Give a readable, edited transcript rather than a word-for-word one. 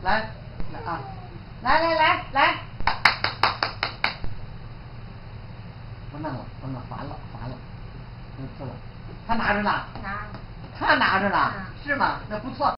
来，来啊，来！不弄了，烦了。错了，他拿着呢。他拿着呢，是吗？那不错。